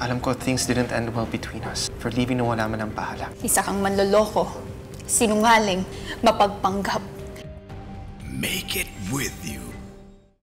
Alam ko things didn't end well between us. For leaving na wala man ang bahala. Isa kang manloloko, sinungaling, mapagpanggap. Make it with you.